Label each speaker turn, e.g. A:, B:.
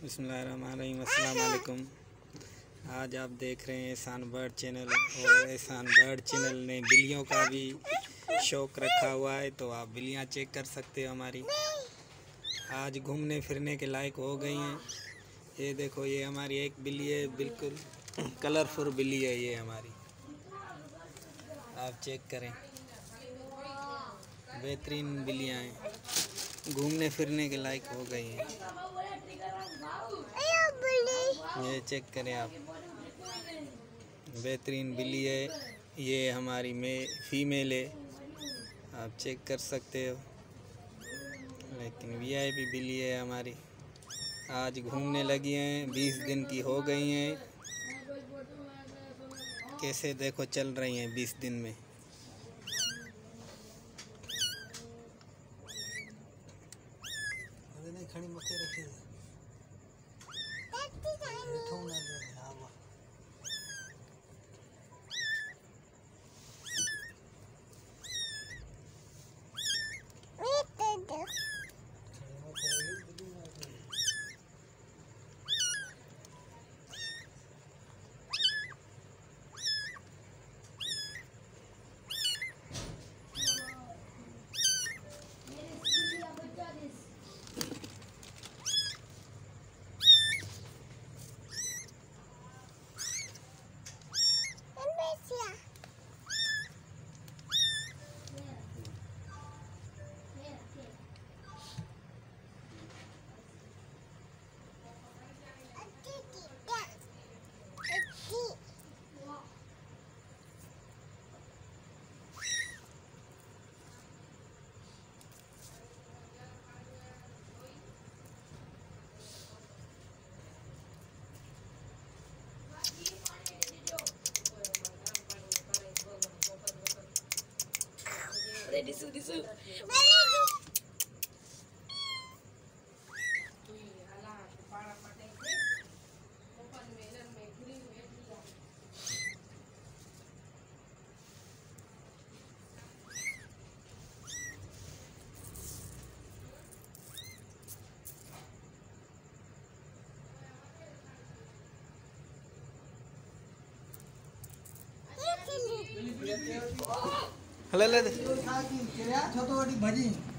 A: बिस्मिल्लाहिर्रहमानिर्रहीम, अस्सलाम वालेकुम। आज आप देख रहे हैं एहसान बर्ड चैनल, और एहसान बर्ड चैनल ने बिल्लियों का भी शौक़ रखा हुआ है, तो आप बिल्लियाँ चेक कर सकते हो हमारी। आज घूमने फिरने के लायक हो गई हैं। ये देखो, ये हमारी एक बिल्ली है, बिल्कुल कलरफुल बिल्ली है ये हमारी। आप चेक करें, बेहतरीन बिल्लियाँ हैं, घूमने फिरने के लायक हो गई हैं। ये चेक करें आप, बेहतरीन बिल्ली है ये हमारी फीमेल है, आप चेक कर सकते हो। लेकिन वीआईपी बिल्ली है हमारी। आज घूमने लगी हैं, 20 दिन की हो गई हैं। कैसे देखो चल रही हैं 20 दिन में।
B: खड़ी मक्के रखी है। Disu.
A: हले ले
B: छोटी भाजी